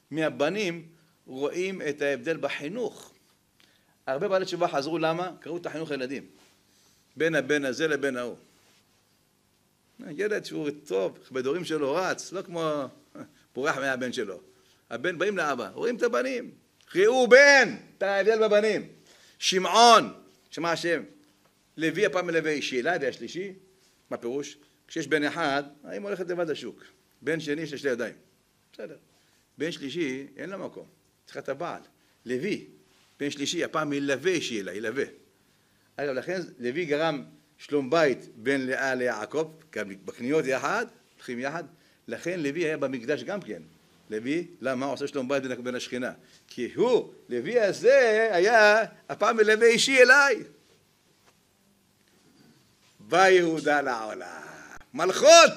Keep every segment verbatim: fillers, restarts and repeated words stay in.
מהבנים רואים את ההבדל בחינוך. הרבה בעלי תשובה חזרו, למה? קראו את החינוך לילדים. בין הבן הזה לבין ההוא. ילד שהוא טוב, בדורים שלו רץ, לא כמו פורח מהבן שלו. הבן באים לאבא, רואים את הבנים. ראו בן, את ההבדל בבנים. שמעון, שמע השם, לוי הפעם מלווה שאלה והשלישי, מה פירוש? כשיש בן אחד, האם הולכת לבד לשוק. בן שני יש שתי ידיים. בסדר. בן שלישי, אין לה מקום. צריך את הבעל. לוי, בן שלישי, הפעם מלווה שאלה, ילווה. אגב, לכן לוי גרם שלום בית בין לאה ליעקב, בקניות יחד, הולכים יחד. לכן לוי היה במקדש גם כן. לוי, למה? הוא עושה שלום בית בין השכינה. כי הוא, לוי הזה, היה הפעם מלווה אישי אליי. בא יהודה לעולם. מלכות!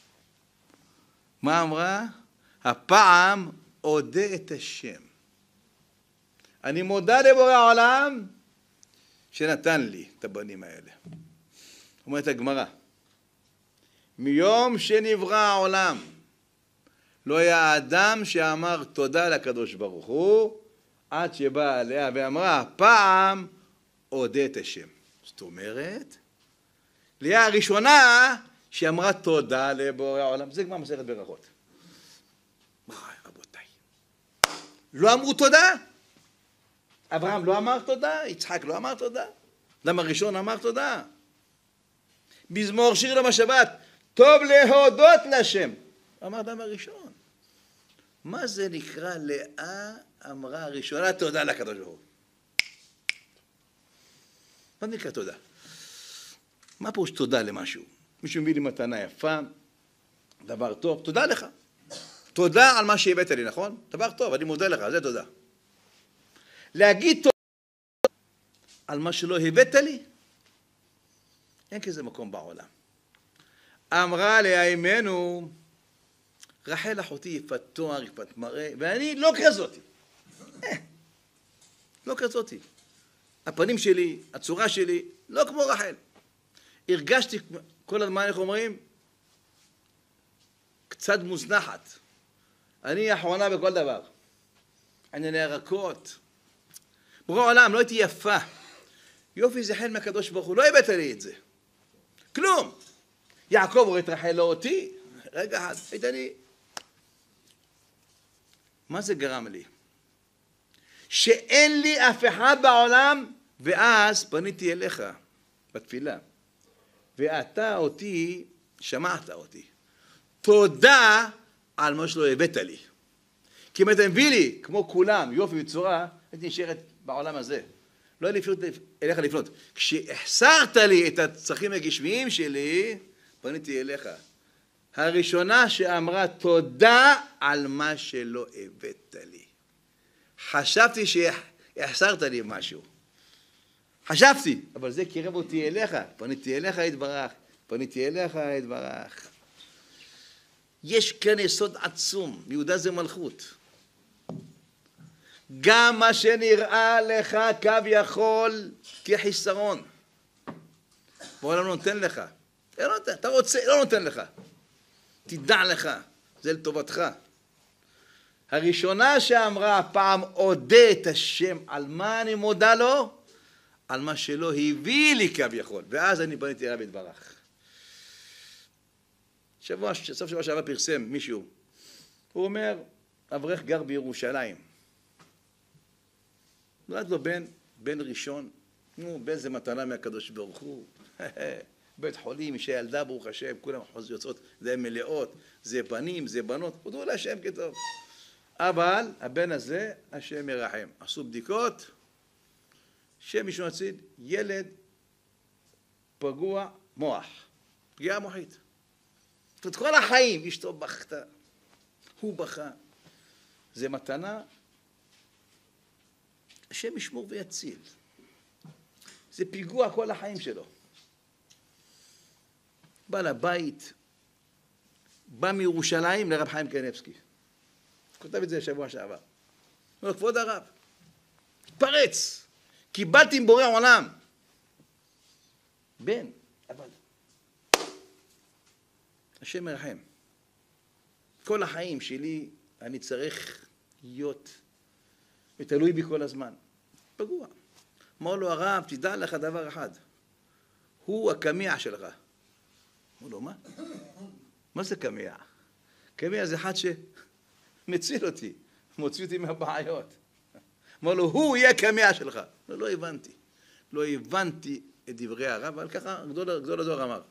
מה אמרה? הפעם אודה את השם. אני מודה לבורא העולם שנתן לי את הבנים האלה. אומרת הגמרא, מיום שנברא העולם, לא היה אדם שאמר תודה לקדוש ברוך הוא, עד שבאה לאה ואמרה, פעם אודה את השם. זאת אומרת, לאה הראשונה שאמרה תודה לבורא העולם. זה כבר מסכת ברכות. רבותיי, לא אמרו תודה? אברהם לא אמר תודה? יצחק לא אמר תודה? אדם הראשון אמר תודה. מזמור שיר יום השבת, טוב להודות להשם. אמר אדם הראשון. מה זה נקרא לאה אמרה הראשונה תודה לקדוש ברוך הוא? מה נקרא תודה? מה פירוש תודה למשהו? מישהו מביא לי מתנה יפה, דבר טוב, תודה לך. תודה על מה שהבאת לי, נכון? דבר טוב, אני מודה לך, זה תודה. להגיד תודה על מה שלא הבאת לי, אין כזה מקום בעולם. אמרה לאימנו, רחל אחותי יפת תואר, יפת מראה, ואני לא כזאתי. לא כזאתי. הפנים שלי, הצורה שלי, לא כמו רחל. הרגשתי כל הזמן, איך אומרים? קצת מוזנחת. אני אחרונה בכל דבר. אני נערקות. ברור העולם, לא הייתי יפה. יופי זה חל מהקדוש ברוך הוא, לא הבאת לי את זה. כלום. יעקב רואה את רחל לא אותי. רגע אחד, היית אני. מה זה גרם לי? שאין לי אף אחד בעולם, ואז פניתי אליך בתפילה. ואתה אותי, שמעת אותי. תודה על מה שלא הבאת לי. כי אם אתה מביא לי, כמו כולם, יופי וצורה, הייתי נשארת בעולם הזה. לא היה לפנות אליך לפנות. כשהחסרת לי את הצרכים הגשמיים שלי, פניתי אליך. הראשונה שאמרה תודה על מה שלא הבאת לי. חשבתי שהחסרת לי משהו. חשבתי, אבל זה קירב אותי אליך. פניתי אליך יתברך. פניתי אליך יתברך. יש כאן יסוד עצום. יהודה זה מלכות. גם מה שנראה לך כביכול כחיסרון. בעולם לא נותן לך. אתה רוצה, לא נותן לך. תדע לך, זה לטובתך. הראשונה שאמרה פעם אודה את השם, על מה אני מודה לו? על מה שלא הביא לי כביכול. ואז אני פניתי אליו יתברך. שבוע, סוף שבוע שעבר פרסם מישהו. הוא אומר, אברך גר בירושלים. נולד לו בן, בן ראשון. נו, בן זה מתנה מהקדוש ברוך הוא. בית חולים, אישה ילדה, ברוך השם, כולם יוצאות, זה מלאות, זה בנים, זה בנות, הודו להשם כטוב. אבל הבן הזה, השם ירחם. עשו בדיקות, שם מישהו הציד, ילד פגוע מוח, פגיעה מוחית. את כל החיים, אשתו בכתה, הוא בכה. זה מתנה, השם ישמור ויציל. זה פיגוע כל החיים שלו. בא לבית, בא מירושלים לרב חיים קניבסקי. כותב את זה שבוע שעבר. הוא אומר, כבוד הרב, פרץ, קיבלתי עם בורא עולם. בן, אבל השם מרחם. כל החיים שלי אני צריך להיות ותלוי בי כל הזמן. פגוע. אמר לו הרב, תדע לך דבר אחד, הוא הקמיע שלך. אמר לו, מה? מה זה קמיע? קמיע זה אחד שמציל אותי, מוציא אותי מהבעיות. אמר לו, הוא יהיה קמיע שלך. לא, לא הבנתי. לא הבנתי את דברי הרב, אבל ככה גדול, גדול הדור אמר.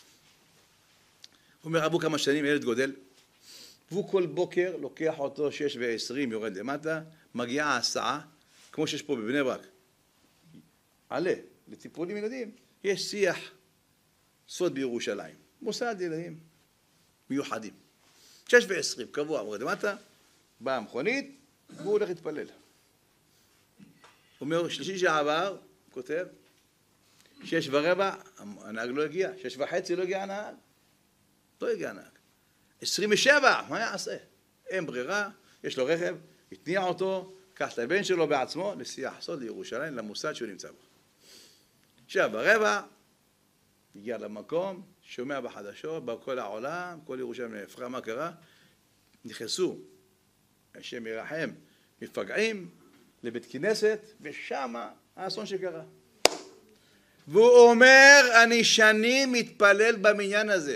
הוא אומר, עברו כמה שנים, ילד גודל, והוא כל בוקר לוקח אותו שש ועשרים, יורד למטה, מגיעה הסעה, כמו שיש פה בבני ברק. עלה, לטיפולים ילדים, יש שיח סוד בירושלים. מוסד ילדים מיוחדים. שש ועשרים, קבוע, יורד למטה, באה המכונית, והוא הולך להתפלל. הוא אומר, שלישי שעבר, כותב, שש ורבע, הנהג לא הגיע, שש וחצי לא הגיע הנהג. לא הגיע הנהג. עשרים ושבע, מה יעשה? אין ברירה, יש לו רכב, התניע אותו, קח את הבן שלו בעצמו, נסיעה סוד לירושלים, למוסד שהוא נמצא בו. שבע ורבע, הגיע למקום, שומע בחדשות, בכל העולם, כל ירושלים נהפכה, מה קרה? נכנסו, השם ירחם, מפגעים, לבית כנסת, ושם האסון שקרה. והוא אומר, אני שנים מתפלל במניין הזה.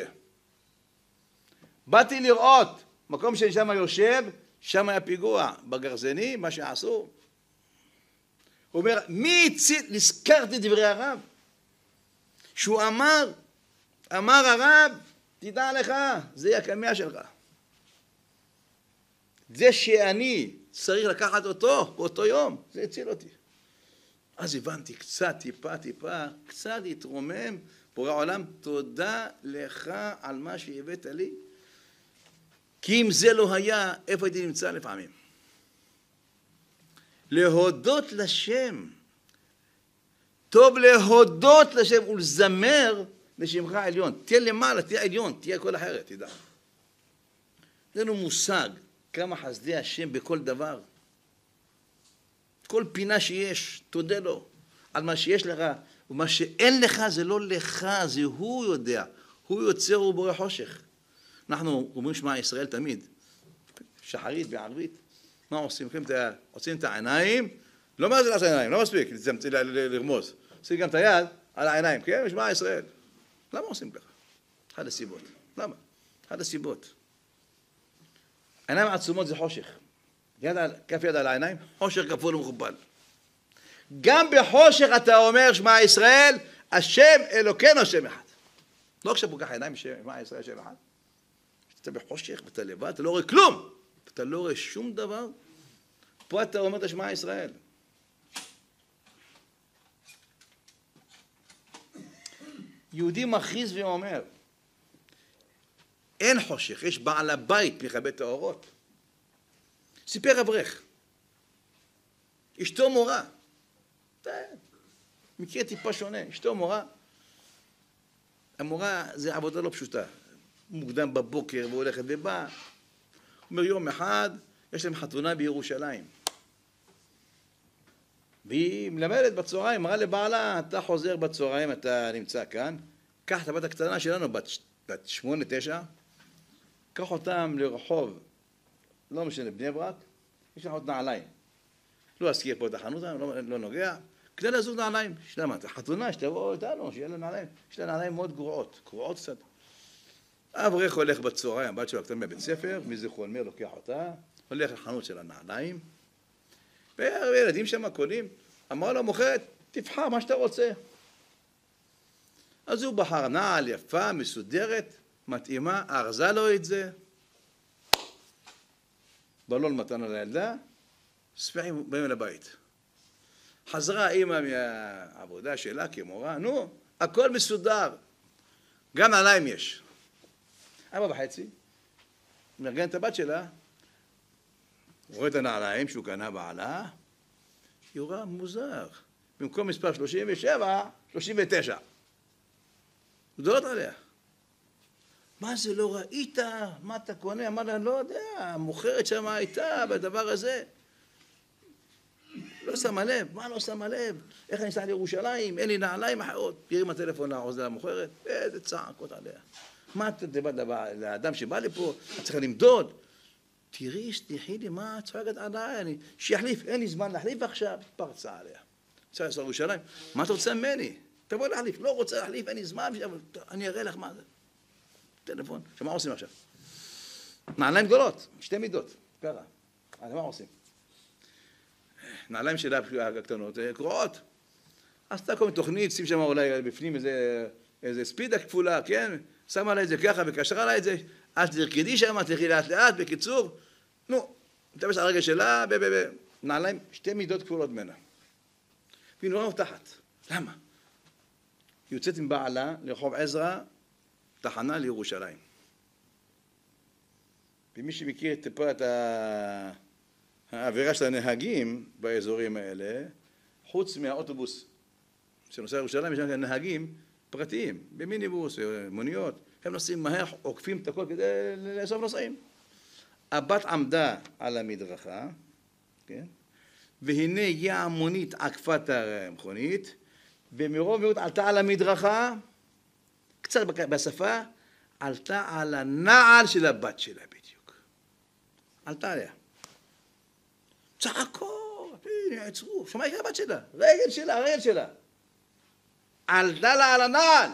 באתי לראות, מקום שאני שם יושב, שם היה פיגוע, בגרזני, מה שעשו. הוא אומר, מי הציל, נזכרתי דברי הרב, שהוא אמר, אמר הרב, תדע לך, זה הקמיע שלך. זה שאני צריך לקחת אותו באותו יום, זה הציל אותי. אז הבנתי קצת, טיפה, טיפה, קצת התרומם, בורא עולם, תודה לך על מה שהבאת לי, כי אם זה לא היה, איפה הייתי נמצא לפעמים? להודות לשם, טוב להודות לשם ולזמר לשמך העליון. תהיה למעלה, תהיה עליון, תהיה כל אחרת, תדע. זה לנו מושג כמה חסדי השם בכל דבר. כל פינה שיש, תודה לו על מה שיש לך, ומה שאין לך זה לא לך, זה הוא יודע. הוא יוצר ובורא חושך. אנחנו אומרים שמע ישראל תמיד, שחרית בערבית, מה עושים? עושים את העיניים, לא מה זה לעשות העיניים, לא מספיק לרמוז. עושים גם את היד על העיניים, כן? שמע ישראל. למה עושים ככה? אחד הסיבות. למה? אחד הסיבות. עיניים עצומות זה חושך. יד על, כף יד על העיניים, חושך כפול ומכופל. גם בחושך אתה אומר שמע ישראל, השם אלוקינו השם אחד. לא עכשיו כל כך עיניים שמע ישראל השם אחד. אתה בחושך ואתה לבד, אתה לא רואה כלום. אתה לא רואה שום דבר. פה אתה אומר את שמע ישראל. יהודי מכריז ואומר, אין חושך, יש בעל הבית מכבה את האורות. סיפר אברך, אשתו מורה, מקרה טיפה שונה, אשתו מורה, המורה זה עבודה לא פשוטה, מוקדם בבוקר והולכת ובאה, אומר יום אחד, יש להם חתונה בירושלים, והיא מלמדת בצהריים, אמרה לבעלה, אתה חוזר בצהריים, אתה נמצא כאן, קח את הבת הקטנה שלנו, בת, בת שמונה, תשע, קח אותם לרחוב, לא משנה, בני ברק, יש לך עוד נעליים. לא אזכיר פה את החנות, לא, לא נוגע, כדי לזוז נעליים, יש להם את החתונה, שתבואו איתנו, שיהיה לה נעליים, יש לה נעליים מאוד גרועות, גרועות קצת. אברך הולך בצהריים, הבת שלו הקטנה בבית ספר, מזיכרון מאיר לוקח אותה, הולך לחנות של הנעליים, וילדים שם קונים, אמר לו מוכרת, תבחר מה שאתה רוצה. אז הוא בחר נעל יפה, מסודרת, מתאימה, ארזה לו את זה, בלון מתנה לילדה, שבעים באים לבית. חזרה אימא מהעבודה שלה כמורה, נו, הכל מסודר, גם נעליים יש. ארבע וחצי, מארגן את הבת שלה, רואה את הנעליים שהוא קנה בעלה, היא רואה מוזר, במקום מספר שלושים ושבע, שלושים ותשע. גדולות עליה. מה זה לא ראית? מה אתה קונה? אמר לה, לא יודע, המוכרת שם הייתה בדבר הזה. לא שמה לב, מה לא שמה לב? איך אני אסע לירושלים? אין לי נעליים אחרות. ירים הטלפון לעוזר המוכרת, איזה צעקות עליה. מה אתה דבר לאדם שבא לפה? אתה צריך למדוד. תראי, שתלכי לי, מה את צועקת עליי? אני... שיחליף, אין לי זמן להחליף עכשיו, פרצה עליה. רוצה לעשות ירושלים, מה אתה רוצה ממני? תבוא להחליף, לא רוצה להחליף, אין לי זמן, אני אראה לך מה זה. טלפון, שמה עושים עכשיו? נעליים גדולות, שתי מידות, ככה. אז מה עושים? נעליים שלה הקטנות, קרועות. עשתה כל מיני תוכנית, שים שם אולי בפנים איזה, איזה ספידה כפולה, כן? שמה לה את זה ככה וקשרה לה את זה, אז תרקדי שם, תלכי לאט לאט, בקיצור, נו, נתלבש על הרגל שלה, ב... ב... ב... נעליים, שתי מידות כפולות ממנה. והיא נורא מובטחת. למה? היא יוצאת עם בעלה לרחוב עזרא, תחנה לירושלים. ומי שמכיר טיפה את האווירה של הנהגים באזורים האלה, חוץ מהאוטובוס שנוסע לירושלים, יש שם נהגים פרטיים, במיניבוס, מוניות, הם נוסעים מהר, עוקפים את הכל כדי לאסוף נוסעים. הבת עמדה על המדרכה, כן? והנה הגיעה המונית עקפה את המכונית, ומרוב מיעוט עלתה על המדרכה, קצת בשפה, עלתה על הנעל של הבת שלה בדיוק. עלתה עליה. צעקות, הנה עצרו, שמע יקרה הבת שלה, רגל שלה, רגל שלה. עלתה לה על הנעל.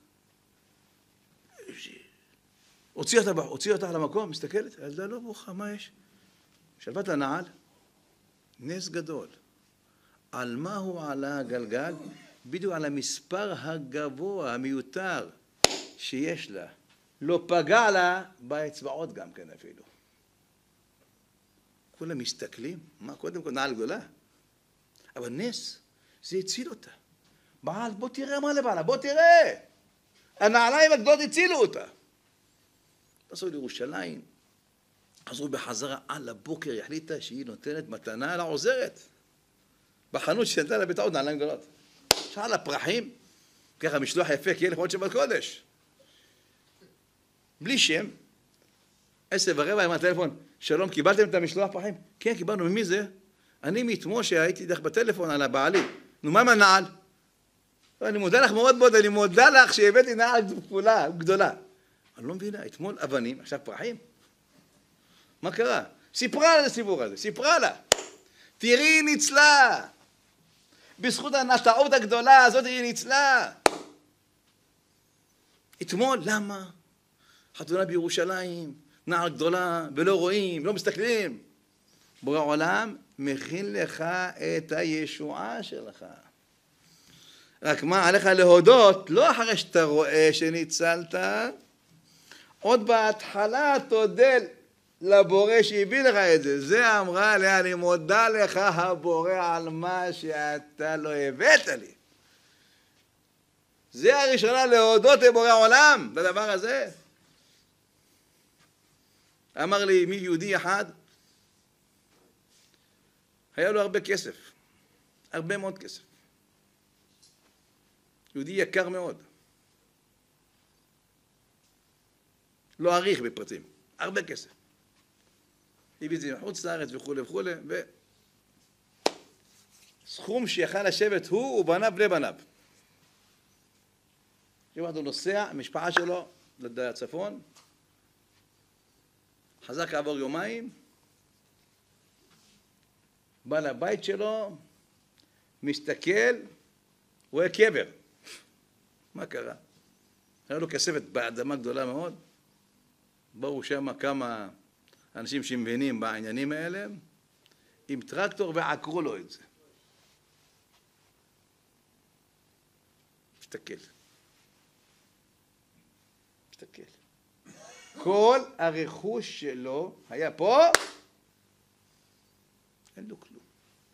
הוציא אותה, הוציא אותה על המקום, מסתכלת, ילדה לא ברוכה, מה יש? שלבת הנעל, נס גדול. על מה הוא עלה הגלגל? בדיוק על המספר הגבוה, המיותר, שיש לה. לא פגע לה באצבעות גם כן אפילו. כולם מסתכלים, מה קודם כל נעל גדולה? אבל נס, זה הציל אותה. בעל, בוא תראה מה לבעלה, בוא תראה. הנעליים הגדולות הצילו אותה. נסעו לירושלים, חזרו בחזרה על הבוקר, החליטה שהיא נותנת מתנה לעוזרת. בחנות שנתנה לה בטעות נעליים גדולות. שאל הפרחים, ככה משלוח יפה, כי יהיה לכבוד שבת קודש. בלי שם, עשר ורבע עם הטלפון, שלום, קיבלתם את המשלוח פרחים? כן, קיבלנו, ממי זה? אני מתמול שהייתי דרך בטלפון על הבעלי. נו, מה מהנעל? אני מודה לך מאוד מאוד, אני מודה לך שהבאתי נעל כפולה, גדולה. אני לא מבינה, אתמול אבנים, עכשיו פרחים. מה קרה? סיפרה לה את הסיפור הזה, סיפרה לה. תראי, היא ניצלה. בזכות הנטעות הגדולה הזאת היא ניצלה. אתמול, למה? חתונה בירושלים, נעל גדולה, ולא רואים, לא מסתכלים. בורא עולם מכין לך את הישועה שלך. רק מה, עליך להודות, לא אחרי שאתה רואה שניצלת, עוד בהתחלה תודה לבורא שהביא לך את זה. זה אמרה לי, אני מודה לך הבורא על מה שאתה לא הבאת לי. זה הראשונה להודות לבורא עולם, בדבר הזה. אמר לי מי יהודי אחד, היה לו הרבה כסף, הרבה מאוד כסף. יהודי יקר מאוד. לא אריך בפרטים, הרבה כסף. הביא את זה מחוץ לארץ וכו' וכו' ו... סכום שיכל לשבת הוא ובניו בני בניו. יום אחד הוא נוסע, המשפחה שלו לצפון, חזר כעבור יומיים, בא לבית שלו, מסתכל, רואה קבר. מה קרה? היה לו כספת באדמה גדולה מאוד, באו שם כמה אנשים שמבינים בעניינים האלה, עם טרקטור ועקרו לו את זה. מסתכל. מסתכל. כל הרכוש שלו היה פה, אין לו כלום.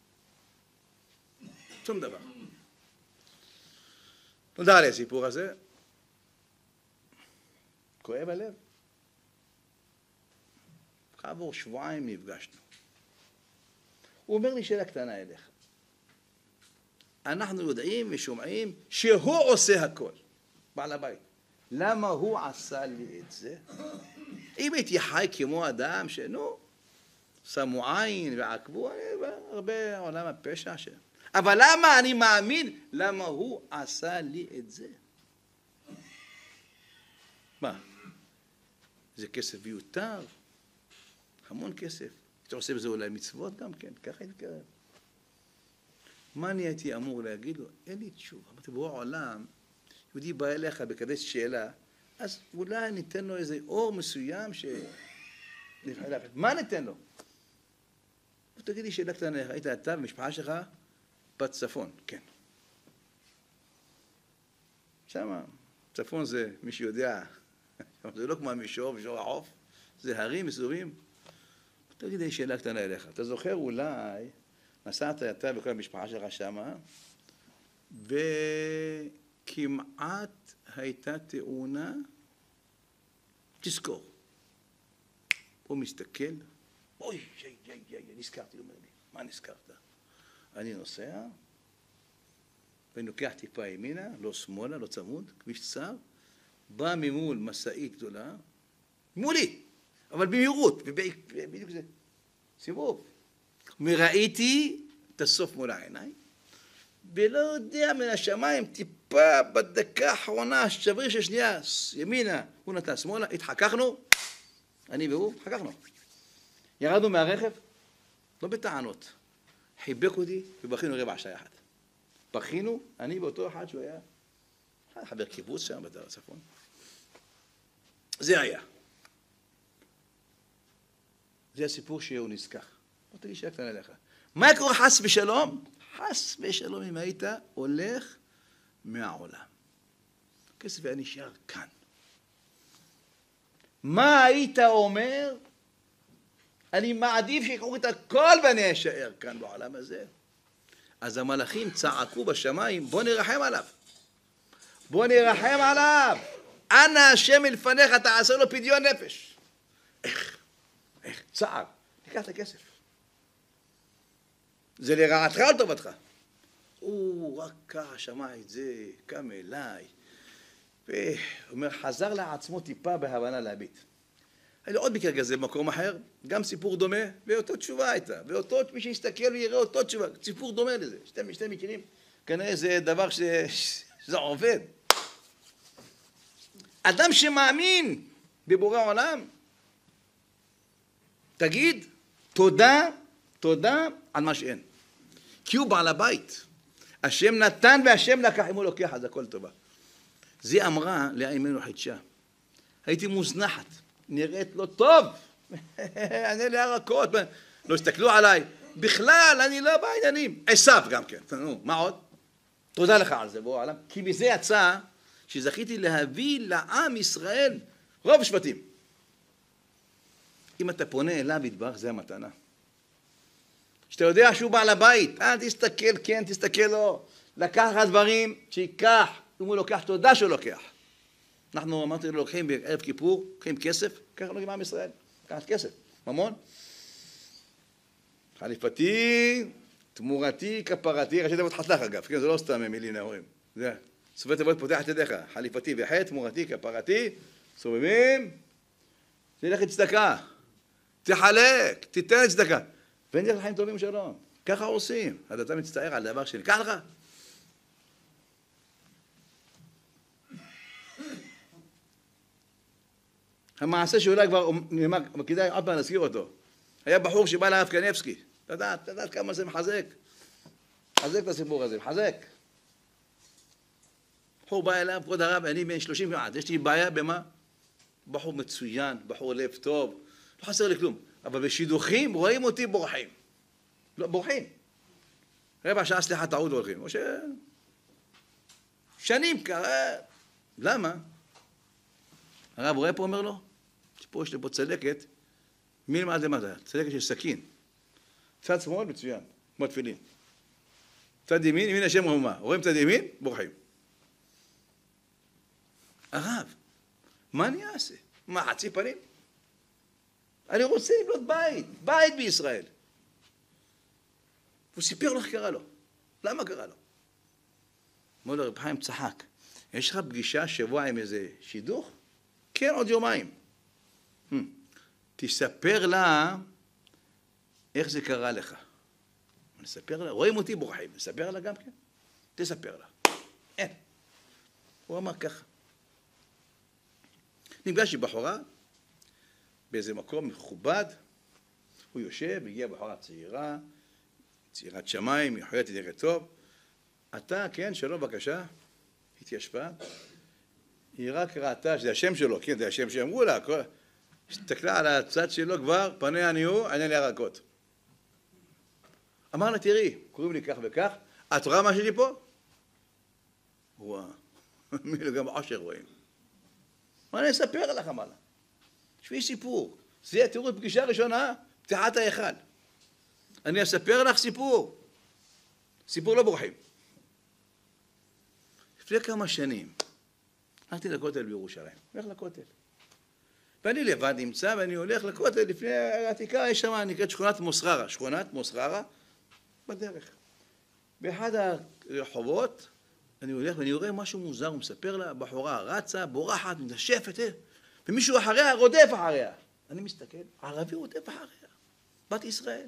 שום דבר. נודע עלי הסיפור הזה. כואב הלב. כעבור שבועיים נפגשנו. הוא אומר לי שאלה קטנה אליך. אנחנו יודעים ושומעים שהוא עושה הכל. בעל הבית. למה הוא עשה לי את זה? אם הייתי חי כמו אדם שנו, שמו עין ועקבו, הרבה עולם הפשע ש... אבל למה אני מאמין? למה הוא עשה לי את זה? מה? זה כסף מיותר? המון כסף. אתה עושה בזה אולי מצוות גם כן, ככה התקרב. מה אני הייתי אמור להגיד לו? אין לי תשובה. אמרתי, בוא העולם, יהודי בא אליך בקדש שאלה, אז אולי ניתן לו איזה אור מסוים ש... מה ניתן לו? תגיד לי שאלה קטנה, היית אתה ומשפחה שלך בצפון, כן. שמה, צפון זה, מי שיודע, זה לא כמו המישור, מישור החוף, זה הרים מסורים. תגיד לי שאלה קטנה אליך, אתה זוכר אולי, נסעת אתה וכל המשפחה שלך שמה, וכמעט הייתה תאונה, תזכור. הוא מסתכל, אוי, אוי, אוי, אוי, נזכרתי, הוא אומר לי, מה נזכרת? אני נוסע, ואני לוקח טיפה ימינה, לא שמאלה, לא צמוד, כביש צר, בא ממול מסעית גדולה, מולי, אבל במהירות, ובדיוק זה, סיבוב. וראיתי את הסוף מול העיניים, ולא יודע מן השמיים, טיפה בדקה האחרונה, שבריר של שנייה, ימינה, הוא נתן שמאלה, התחככנו, אני והוא, התחככנו. ירדנו מהרכב, לא בטענות, חיבק אותי ובכינו רבע שעה אחת. בכינו, אני ואותו אחד שהוא היה חבר קיבוץ שם בצפון. זה היה. זה הסיפור שהוא נזכח. בוא תגיד שאלה קטנה לך. מה קורה חס ושלום? חס ושלום אם היית הולך מהעולם. הכסף היה נשאר כאן. מה היית אומר? אני מעדיף שיקחו את הכל ואני אשאר כאן בעולם הזה. אז המלאכים צעקו בשמיים, בוא נרחם עליו. בוא נרחם עליו. אנא השם מלפניך, תעשה לו פדיון נפש. איך? איך? צער. תיקח את הכסף. זה לרעתך או לטובתך? הוא רק ככה שמע את זה, קם אליי. ואומר, חזר לעצמו טיפה בהבנה להביט. היה לו עוד מקרה כזה במקום אחר, גם סיפור דומה, ואותו תשובה הייתה. ואותו, מי שיסתכל ויראה אותו תשובה, סיפור דומה לזה. שתי, שתי מקרים, כנראה זה דבר ש... שזה עובד. אדם שמאמין בבורא עולם, תגיד, תודה, תודה על מה שאין. כי הוא בעל הבית. השם נתן והשם לקח, אם הוא לוקח, אז הכל טובה. זה אמרה לאמנו חידשה. הייתי מוזנחת, נראית לא טוב. אני להרקות, לא הסתכלו עליי. בכלל, אני לא בעניינים. עשיו גם כן. נו, מה עוד? תודה לך על זה, בוא עולם. כי מזה יצא שזכיתי להביא לעם ישראל רוב שבטים. אם אתה פונה אליו יתברך, זה המתנה. שאתה יודע שהוא בעל הבית, אל תסתכל כן, תסתכל לא. לקח דברים שיקח, אם הוא לוקח, תודה שהוא לוקח. אנחנו אמרתי לו, לוקחים בערב כיפור, לוקחים כסף, ככה לוקחים עם ישראל, לקחת כסף, ממון. חליפתי, תמורתי, כפרתי, ראשי תיבות חתך אגב, כן, זה לא סתם מילים נאורים. זה, סופי תיבות פותח את ידיך, חליפתי וחטא, תמורתי, כפרתי, סובבים, תלך לצדקה, תחלק, תיתן לצדקה. ואין לך לחיים טובים שלום. ככה עושים. אז אתה מצטער על דבר שנקח לך. המעשה שאולי כבר נאמר, כדאי עוד פעם להזכיר אותו. היה בחור שבא לרב קניבסקי. אתה יודע, אתה יודע כמה זה מחזק. מחזק את הסיפור הזה, מחזק. בחור בא אליו, כבוד הרב, אני בן שלושים כמעט. יש לי בעיה במה? בחור מצוין, בחור לב טוב. לא חסר לי כלום. אבל בשידוכים רואים אותי בורחים. לא, בורחים. רבע שעה סליחה טעות הולכים. או ש... שנים קרה. למה? הרב רואה פה אומר לו, פה יש לי פה צלקת, מי למעט למטה? צלקת של סכין. צד שמאל מצוין, כמו תפילין. צד ימין, ימין השם רחומה. רואים צד ימין? בורחים. הרב, מה אני אעשה? מה, חצי פנים? אני רוצה לבנות בית, בית בישראל. הוא סיפר לו איך קרה לו. למה קרה לו? אמר לו, רב חיים צחק, יש לך פגישה שבוע עם איזה שידוך? כן, עוד יומיים. Hmm. תספר לה איך זה קרה לך. נספר לה, רואים אותי בורחים, נספר לה גם כן? תספר לה. אין. הוא אמר ככה. נפגש עם בחורה, באיזה מקום מכובד, הוא יושב, הגיע בחורה צעירה, צעירת שמיים, יכולת נראית טוב. אתה, כן, שלום, בבקשה. התיישבה. היא רק ראתה שזה השם שלו, כן, זה השם שאמרו לה. הסתכלה על הצד שלו כבר, פניה נהיו, עיניה ירקות. אמר לה, תראי, קוראים לי כך וכך, את רואה מה שלי פה? וואו, מי גם עושר רואים. מה אני אספר לך, אמר לה? תשמעי סיפור. זה, תראו, את פגישה ראשונה, פתיחת ההיכל. אני אספר לך סיפור. סיפור לא בורחים. לפני כמה שנים, הלכתי לכותל בירושלים. הולך לכותל. ואני לבד נמצא, ואני הולך לכותל, לפני העתיקה, יש שם, נקראת שכונת מוסררה. שכונת מוסררה, בדרך. באחד הרחובות, אני הולך ואני רואה משהו מוזר, הוא מספר לה, בחורה רצה, בורחת, מתנשפת, ומישהו אחריה רודף אחריה. אני מסתכל, ערבי רודף אחריה, בת ישראל.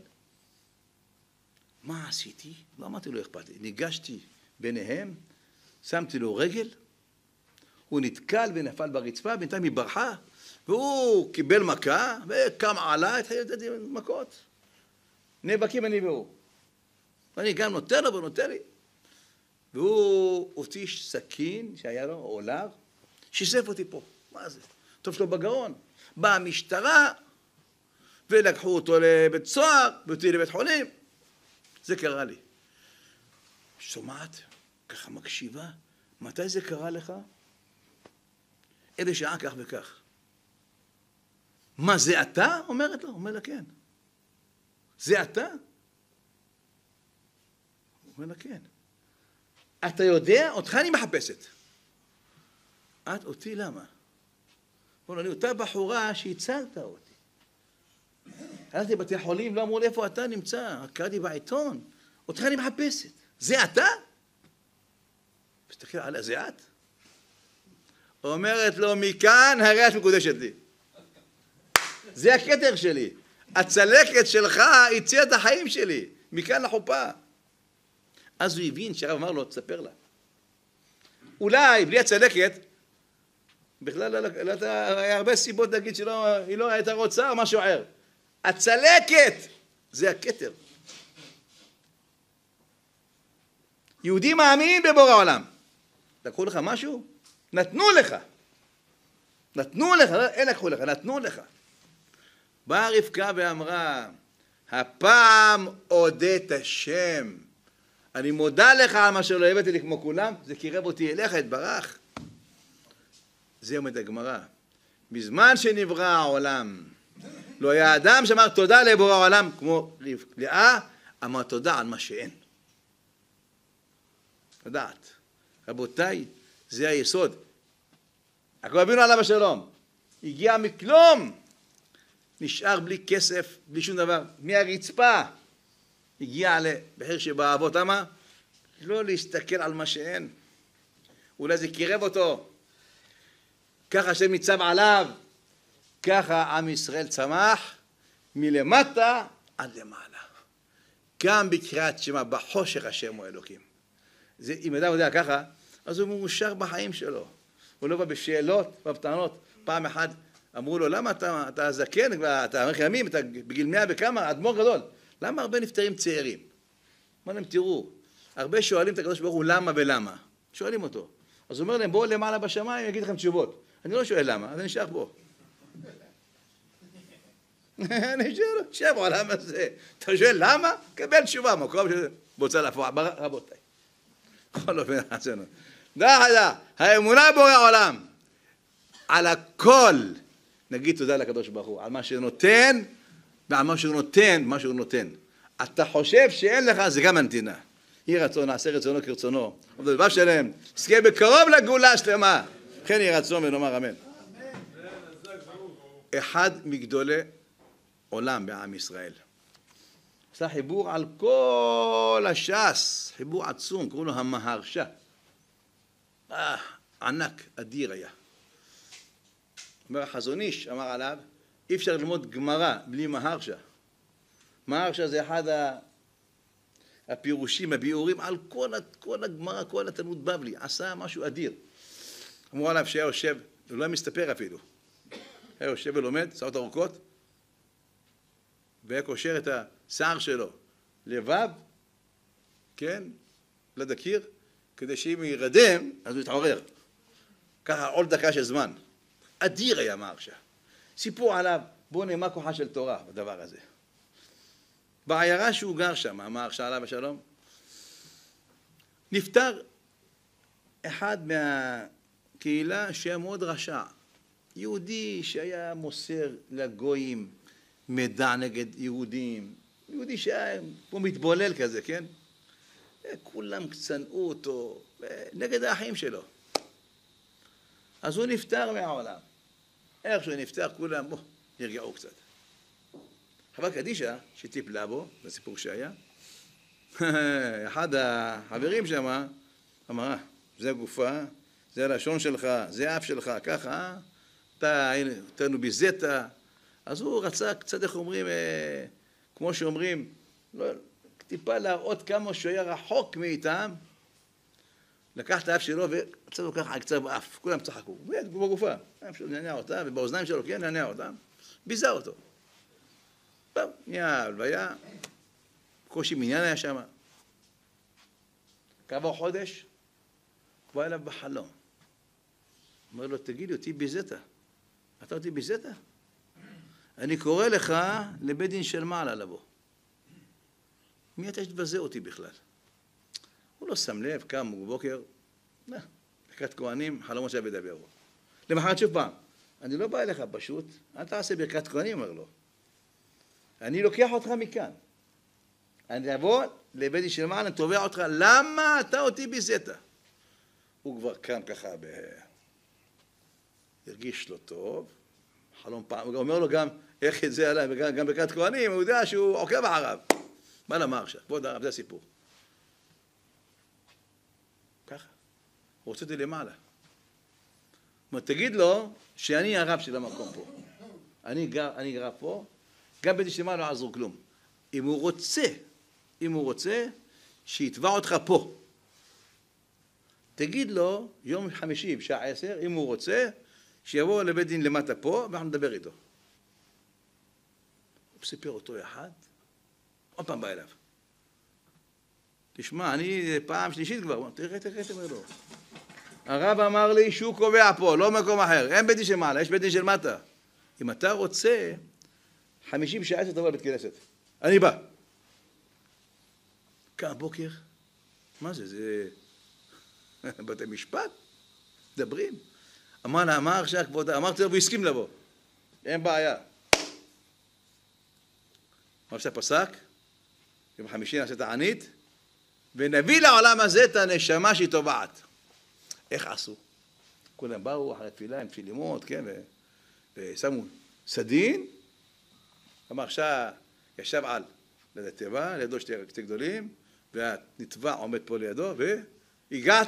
מה עשיתי? לא אמרתי לו אכפת לי. ניגשתי ביניהם, שמתי לו רגל, הוא נתקל ונפל ברצפה, בינתיים היא ברחה, והוא קיבל מכה, וקם עלה, התחיל לתת מכות. נאבקים אני והוא. ואני גם נותן לו ונותן לי. והוא הוציא סכין שהיה לו, עולר, שיסף אותי פה. מה זה? טוב שלו בגרון. באה המשטרה, ולקחו אותו לבית סוהר, ואותי לבית חולים. זה קרה לי. שומעת? ככה מקשיבה. מתי זה קרה לך? איזה שעה כך וכך. מה, זה אתה? אומרת לו. אומר לה, כן. זה אתה? אומר לה, כן. אתה יודע? אותך אני מחפשת. את אותי למה? בואו, אני אותה בחורה שהצלת אותי. הלכתי לבתי חולים, לא אמרו לי איפה אתה נמצא. קראתי בעיתון. אותך אני מחפשת. זה אתה? מסתכל עליה, זה את? אומרת לו, מכאן הרי את מקודשת לי. זה הכתר שלי. הצלקת שלך הציעה את החיים שלי. מכאן לחופה. אז הוא הבין שהרב אמר לו, תספר לה. אולי, בלי הצלקת, בכלל היה הרבה סיבות להגיד שהיא לא הייתה רוצה או משהו אחר. הצלקת, זה הכתר. יהודי מאמין בבורא העולם. לקחו לך משהו? נתנו לך. נתנו לך, לא, אין לקחו לך, נתנו לך. באה רבקה ואמרה, הפעם הודית השם. אני מודה לך על מה שלא הבאתי לי כמו כולם, זה קירב אותי אליך, התברך. זה עומד הגמרא. בזמן שנברא העולם, לא היה אדם שאמר תודה לבורא העולם, כמו לאה, אמר תודה על מה שאין. לדעת. רבותיי, זה היסוד. יעקב אבינו עליו השלום. הגיע מכלום. נשאר בלי כסף, בלי שום דבר. מהרצפה. הגיע לבחיר שבאבות, אמה? לא להסתכל על מה שאין. אולי זה קירב אותו. ככה השם ניצב עליו. ככה עם ישראל צמח מלמטה עד למעלה. גם בקריאת שמע, בחושך השם הוא אלוקים. זה, אם אדם יודע ככה, אז הוא מאושר בחיים שלו. הוא לא בא בשאלות, בטענות. פעם אחת אמרו לו, למה אתה, אתה זקן, אתה ארך ימים, אתה בגיל מאה וכמה, אדמו"ר גדול. למה הרבה נפטרים צעירים? מה להם, תראו, הרבה שואלים את הקדוש ברוך הוא למה ולמה. שואלים אותו. אז הוא אומר להם, בואו למעלה בשמיים, יגיד לכם תשובות. אני לא שואל למה, אז אני נשאר פה. אני שואל, שב עולם הזה. אתה שואל למה? קבל תשובה, מקום שבוצע לפוע. רבותיי. בכל אופן, עשינו. דע, דע, האמונה בורא העולם. על הכל נגיד תודה לקדוש ברוך הוא. על מה שנותן, ועל מה שהוא נותן, מה שהוא נותן. אתה חושב שאין לך, זה גם הנתינה. יהי רצון, נעשה רצונו כרצונו. אבל דבר שלם, זכה בקרוב לגאולה שלמה. כן יהי רצון ונאמר אמן. אחד מגדולי עולם בעם ישראל. עשה חיבור על כל הש"ס, חיבור עצום, קוראים לו המהרש"א. אה, ענק, אדיר היה. אומר החזון איש, אמר עליו, אי אפשר ללמוד גמרא בלי מהרש"א. מהרש"א זה אחד הפירושים, הביאורים על כל, כל הגמרא, כל התלמוד בבלי. עשה משהו אדיר. אמרו עליו שהיה יושב, הוא לא מסתפר אפילו. היה יושב ולומד, שעות ארוכות. והיה קושר את השיער שלו לבב, כן, לדקיר, כדי שאם הוא ירדם, אז הוא יתעורר. ככה עוד דקה של זמן. אדיר היה מהרשע. סיפור עליו, בואו נראה מה כוחה של תורה בדבר הזה. בעיירה שהוא גר שם, המהרשע עליו השלום, נפטר אחד מהקהילה שהיה מאוד רשע. יהודי שהיה מוסר לגויים מידע נגד יהודים. יהודי שהיה כמו מתבולל כזה, כן? כולם קצנאו אותו נגד האחים שלו. אז הוא נפטר מהעולם. איך שהוא נפטר, כולם בוא, נרגעו קצת. חברה קדישה שטיפלה בו, זה סיפור שהיה, אחד החברים שם אמר, זה גופה, זה הלשון שלך, זה האף שלך, ככה, אתה אותנו ביזית. אז הוא רצה קצת, איך אומרים, כמו שאומרים, לא, טיפה להראות כמה שהוא היה רחוק מאיתם, לקח את האף שלו וקצת לו ככה קצת באף, כולם צחקו, בגופה, האף שלו נענע אותה, ובאוזניים שלו כן נענע אותם, ביזה אותו. טוב, נהיה הלוויה, קושי מניין היה שם. כעבור חודש, הוא בא אליו בחלום. אומר לו, תגיד לי, אותי ביזית. אתה אותי ביזית? אני קורא לך לבית דין של מעלה לבוא. מי אתה שתבזה אותי בכלל? הוא לא שם לב, קם בבוקר, נה, ברכת כהנים, חלומות שהיה בדבר בו. למחרת שוב פעם, אני לא בא אליך פשוט, אל תעשה ברכת כהנים, אומר לו. אני לוקח אותך מכאן. אני אבוא לבית דין של מעלה, אני תובע אותך, למה אתה אותי ביזית? הוא כבר קם ככה, ב... הרגיש לו טוב, חלום פעם, הוא אומר לו גם, איך את זה עליי, גם ברכת כהנים, הוא יודע שהוא עוקב אחריו. מה לומר עכשיו? כבוד הרב, זה הסיפור. ככה. הוא רוצה אותי למעלה. זאת אומרת, תגיד לו שאני הרב של המקום פה. אני גר, אני גר פה, גם בית דין של מעלה לא עזרו כלום. אם הוא רוצה, אם הוא רוצה, שיתבע אותך פה. תגיד לו, יום חמישי בשעה עשר, אם הוא רוצה, שיבוא לבית דין למטה פה, ואנחנו נדבר איתו. הוא סיפר אותו אחד, עוד פעם בא אליו. תשמע, אני פעם שלישית כבר, תראה, תראה, תראה לו. הרב אמר לי שהוא קובע פה, לא מקום אחר. אין בית דין של מעלה, יש בית דין של מטה. אם אתה רוצה, חמישי בשעה עשר תבוא לבית כנסת. אני בא. קם בוקר, מה זה, זה בתי משפט? מדברים. אמר לה, אמר עכשיו כבוד, אמרתי לו, הוא הסכים לבוא. אין בעיה. מה שעשה פסק, יום חמישי נעשה תענית, ונביא לעולם הזה את הנשמה שהיא טובעת. איך עשו? כולם באו אחרי תפילה עם תפילימות, כן, ו... ושמו סדין, אמר עכשיו, ישב על ליד התיבה, לידו שתי קצת גדולים, והנתבע עומד פה לידו, והגעת,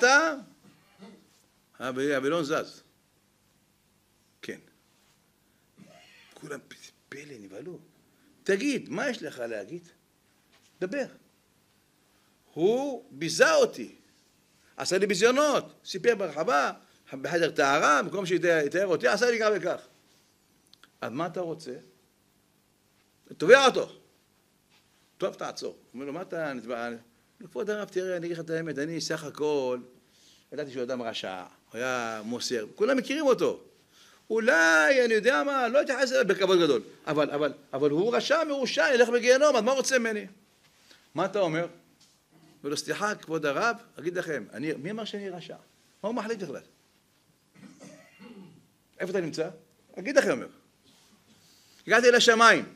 הווילון זז. כן. כולם פלא נבהלו. תגיד, מה יש לך להגיד? דבר. הוא ביזה אותי. עשה לי ביזיונות. סיפר ברחבה, בחדר טהרה, במקום שיתאר אותי, עשה לי כך וכך. אז מה אתה רוצה? תובע אותו. טוב, תעצור. הוא אומר לו, מה אתה נתבע? כבוד הרב, תראה, אני אגיד לך את האמת, אני סך הכל, ידעתי שהוא אדם רשע, הוא היה מוסר, כולם מכירים אותו. אולי, אני יודע מה, לא התייחס אליו בכבוד גדול, אבל, אבל, אבל הוא רשע מרושע, ילך בגיהנום, אז מה רוצה ממני? מה אתה אומר? ולא, סליחה, כבוד הרב, אגיד לכם, אני, מי אמר שאני רשע? מה הוא מחליט בכלל? איפה אתה נמצא? אגיד לכם, אומר. הגעתי לשמיים.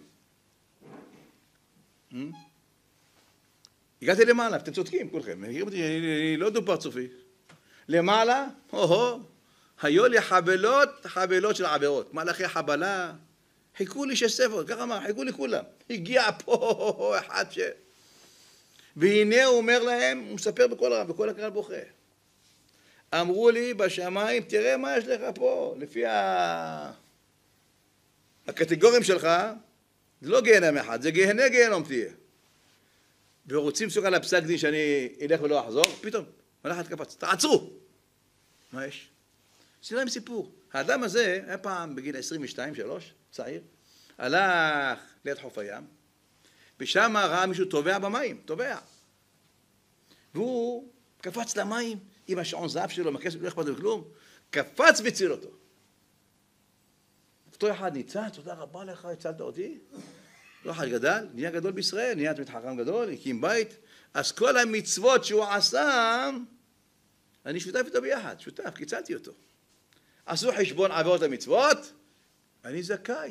הגעתי למעלה, אתם צודקים כולכם, אני לא דו פרצופי. למעלה, הו-הו, היו לי חבלות, חבלות של עבירות. מלאכי חבלה, חיכו לי שש ספרות, ככה אמר, חיכו לי כולם. הגיע פה אחד ש... והנה הוא אומר להם, הוא מספר בכל הרב, בכל הקהל בוכה. אמרו לי בשמיים, תראה מה יש לך פה, לפי ה... הקטגורים שלך, זה לא גיהנם אחד, זה גיהנה גיהנום תהיה. ורוצים סוג על הפסק דין שאני אלך ולא אחזור, פתאום מלאך התקפץ, תעצרו! מה יש? סילה עם סיפור. האדם הזה היה פעם בגיל עשרים ושתיים שלוש, צעיר, הלך ליד חוף הים, ושם ראה מישהו טובע במים, טובע. והוא קפץ למים עם השעון זהב שלו, מכסף, לא אכפת לו כלום, קפץ והציל אותו. אותו אחד ניצל, תודה רבה לך, הצלת אותי. אותו אחד גדל, נהיה גדול בישראל, נהיה תמיד חכם גדול, הקים בית. אז כל המצוות שהוא עשה, אני שותף איתו ביחד, שותף, כי הצלתי אותו. עשו חשבון עבירות המצוות, אני זכאי.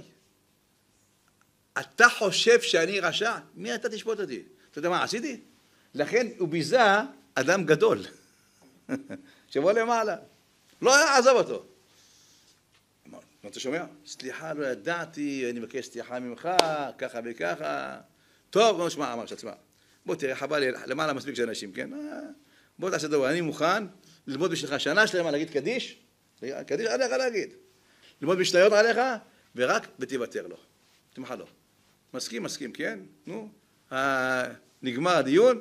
אתה חושב שאני רשע? מי אתה תשפוט אותי? אתה יודע מה עשיתי? לכן הוא ביזה אדם גדול. שבוא למעלה. לא עזב אותו. אמר, אתה שומע? סליחה, לא ידעתי, אני מבקש סליחה ממך, ככה וככה. טוב, בוא נשמע, אמר שעצמה. בוא תראה, חבל למעלה מספיק של אנשים, כן? בוא תעשה דבר, אני מוכן ללמוד בשבילך שנה שלמה להגיד קדיש, קדיש עליך להגיד. ללמוד משניות עליך, ורק ותוותר לו. תמחה לו. מסכים, מסכים, כן? נו, נגמר הדיון,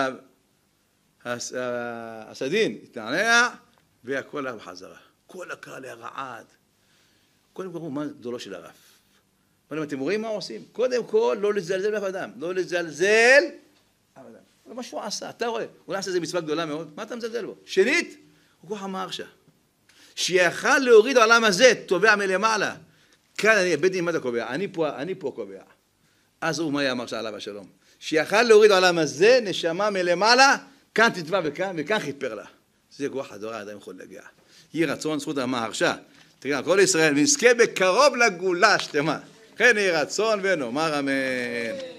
הסדין התנענע, והכל היה בחזרה. כל הקהל היה רעד. קודם כל, מה גדולו של הרב? אבל אתם רואים מה עושים? קודם כל, לא לזלזל באף אדם. לא לזלזל באף אדם. זה מה שהוא עשה, אתה רואה. הוא עשה איזו מצווה גדולה מאוד, מה אתה מזלזל בו? שנית, הוא כל אמר שם. שיכל להוריד העולם הזה, תובע מלמעלה. כאן אני, בית דין מה אתה קובע? אני פה, אני פה קובע. אז הוא מה אמר שעליו השלום? שיכל להוריד העולם הזה, נשמה מלמעלה, כאן תתבע וכאן, וכאן חיפר לה. זה כוח הדורה, אדם יכול להגיע. יהי רצון, זכות המהרשה. תראה, כל ישראל, נזכה בקרוב לגאולה שלמה. כן יהי רצון ונאמר אמן.